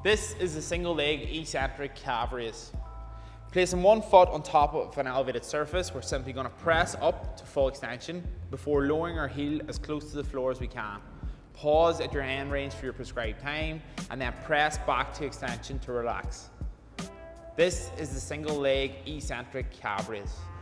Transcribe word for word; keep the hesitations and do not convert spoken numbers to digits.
This is a single leg eccentric calf raise. Placing one foot on top of an elevated surface, we're simply going to press up to full extension before lowering our heel as close to the floor as we can. Pause at your end range for your prescribed time and then press back to extension to relax. This is the single leg eccentric calf raise.